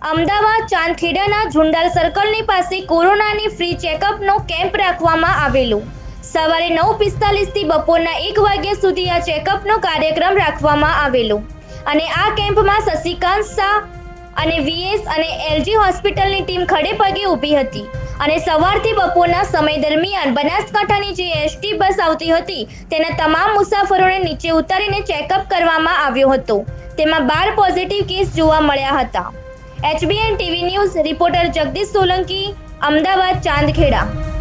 અમદાવાદ ચાંદખેડાના ઝુંડાલ સર્કલની પાસે કોરોનાની free ચેકઅપનો camp રાખવામાં આવેલો। સવારે 9:45 થી બપોરના 1 વાગ્યા સુધી આ ચેકઅપનો કાર્યક્રમ રાખવામાં આવેલો અને આ કેમ્પમાં શશિકાંત શાહ અને વીએસ અને એલજી હોસ્પિટલની ટીમ ખડે પગે ઊભી હતી અને સવારથી બપોરના સમય દરમિયાન બનાસકાંઠાની જે એસટી બસ આવતી હતી તેના તમામ મુસાફરોને નીચે ઉતારીને ચેકઅપ કરવામાં આવ્યો હતો। તેમાં 12 પોઝિટિવ કેસ જોવા મળ્યા હતા। HBN TV news reporter Jagdish Solanki, Ahmedabad Chandkheda.